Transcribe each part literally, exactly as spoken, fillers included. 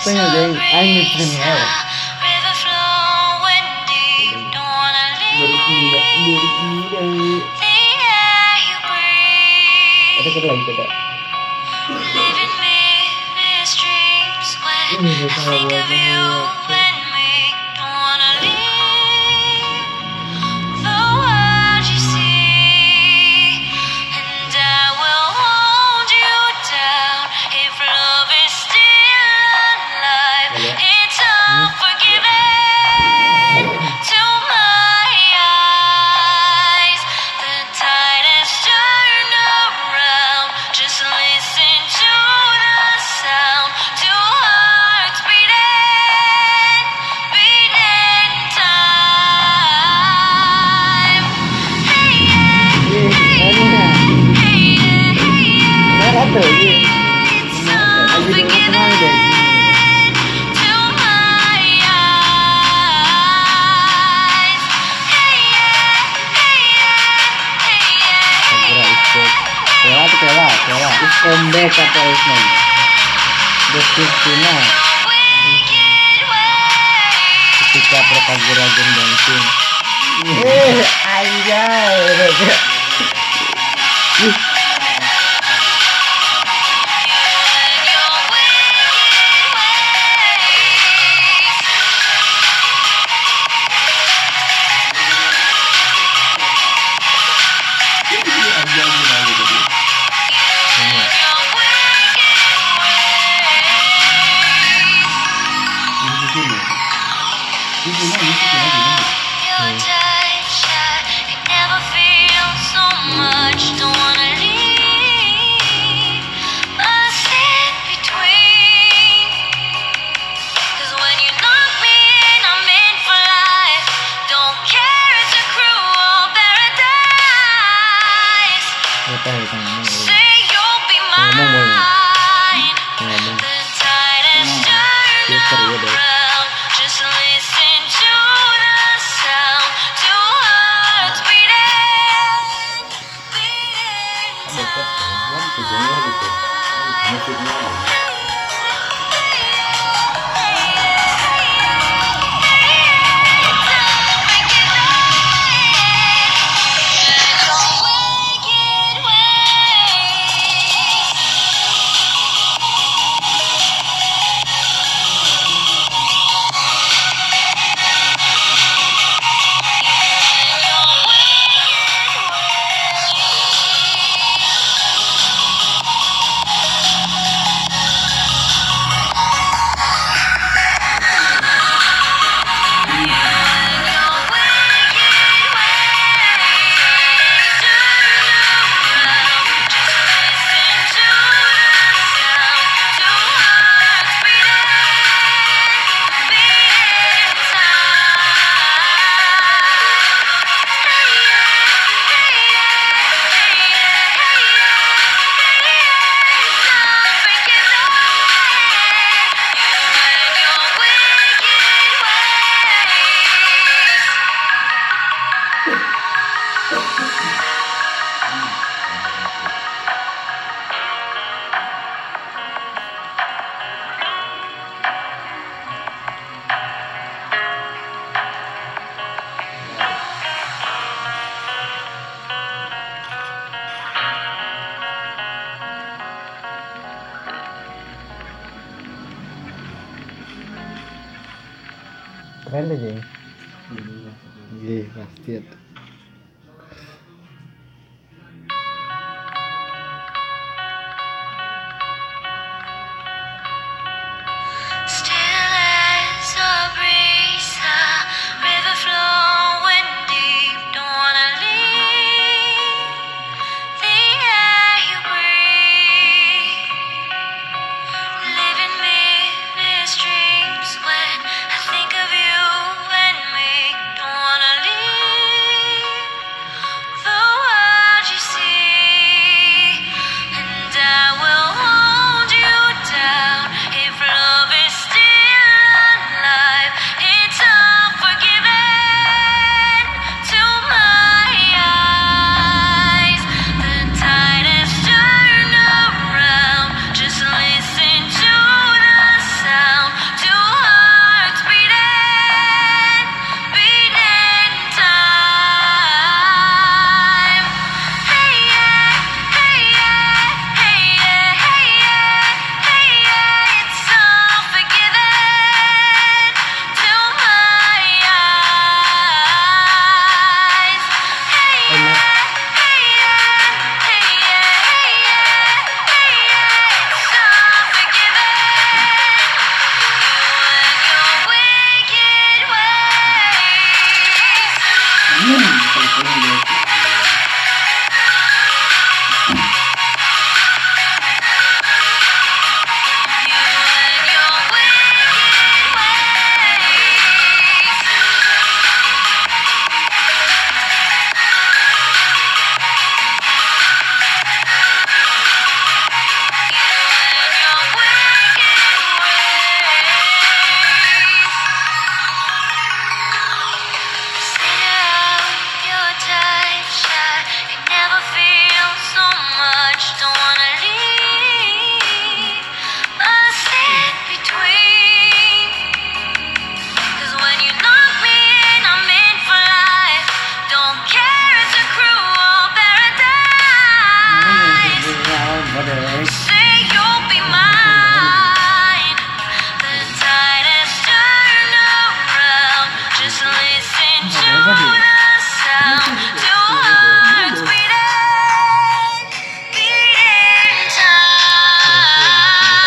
Pengen deh, aing premiere. Ada kata lagi tidak? Ini salah buat comeback atau isnan deskripsinya ketika perkaguragan dancing eh anjay keren aja ya. Iya pasti itu. When I think of you and me, don't wanna leave. Say you'll be mine. The tide has turned around. Just listen to the sound. Two hearts beating, beating time.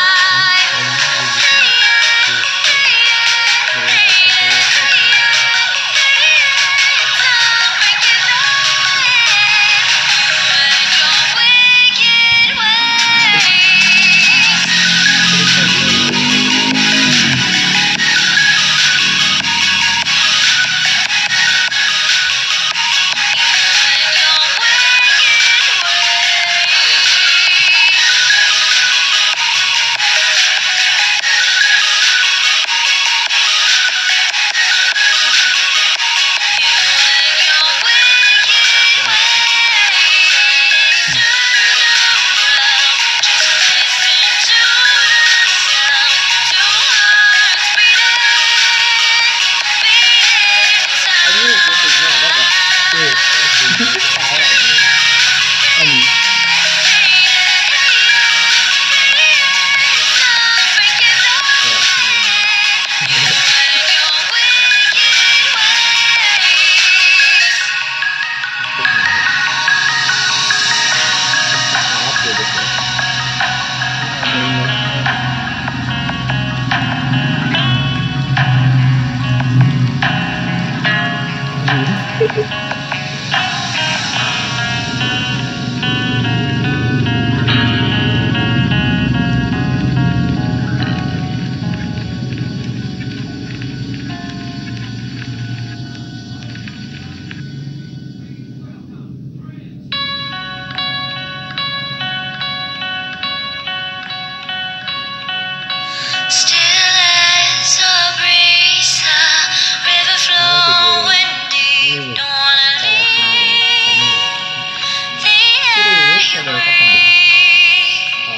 Still as a breeze, the river flowing deep. Don't wanna leave the air you breathe.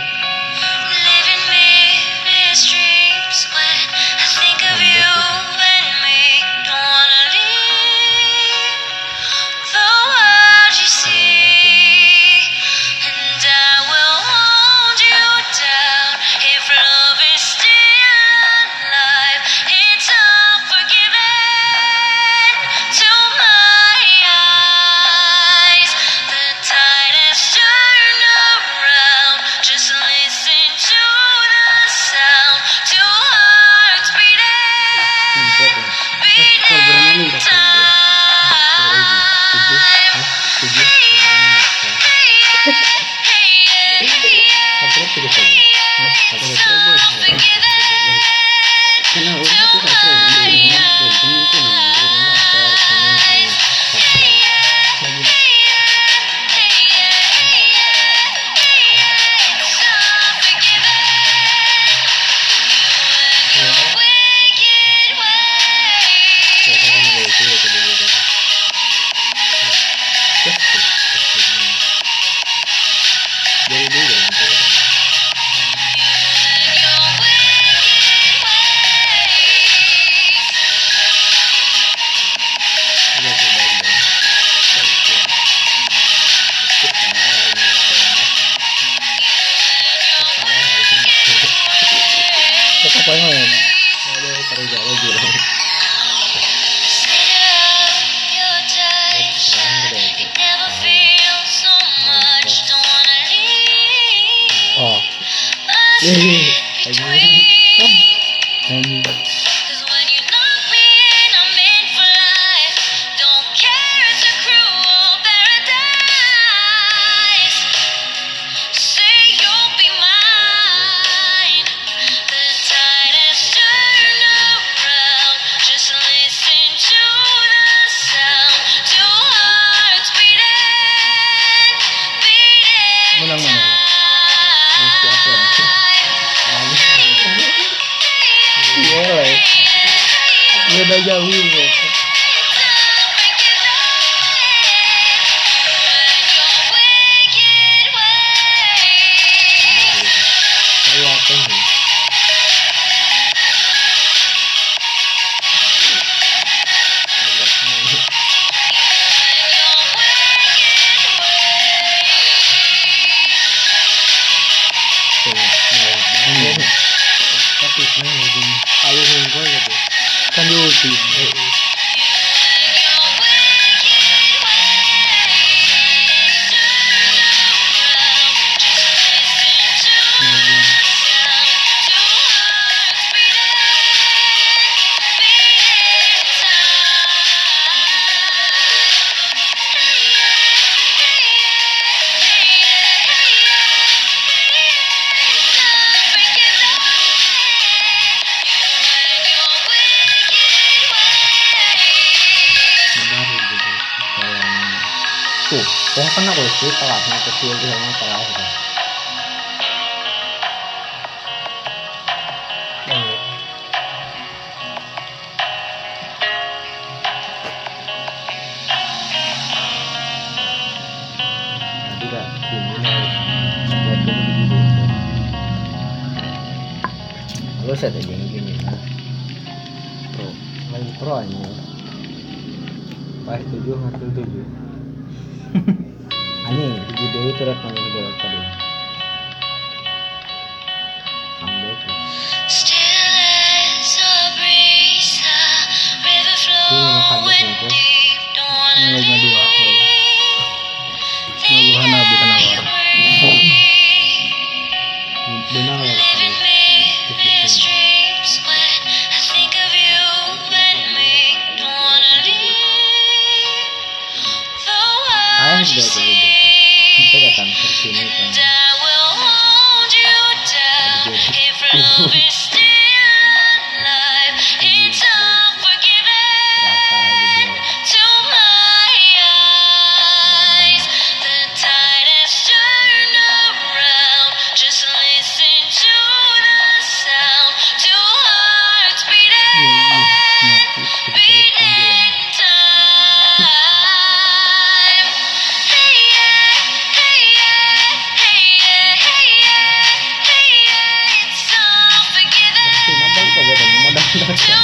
Living vivid dreams when I think of you and me. Don't wanna leave the world you see, and I will hold you down if love is still alive. It's unforgiven to my eyes. The tide has turned around. Just listen to the sound. Two hearts beating, beating time. Udah jauh ya. Saya apa ini? terlalu hongkol gitu. Kan di ulti. Heeh. Tuh, oh kan aku sih kelasnya kecil tuh sama kelas kan. Jadi kan ini harus buat dulu gitu. Lalu saya ada yang gini kan. Pro, lagi pro ini. Pas tujuh hasil tujuh. Anjing, tujuh deui terus ngomong dulu tadi. Comeback. Still as a breeze, a river flowing deep. Don't wanna Lagunya dua. leave. Lagu Hanabi Kanawar. Benar lah. Living meaningless dreams when I think of you and me. Don't wanna leave. Though Ayah I udah just tuh udah. Kita datang ke sini kan. and I will hold you down if love is still alive. It's unforgiving Rata gitu. to my eyes. The tide has turned around. Just listen to the sound. Two hearts beating, beating time. Hey yeah, hey yeah, hey yeah, hey yeah, hey yeah. It's unforgiving Cuma balik kok bedanya modal.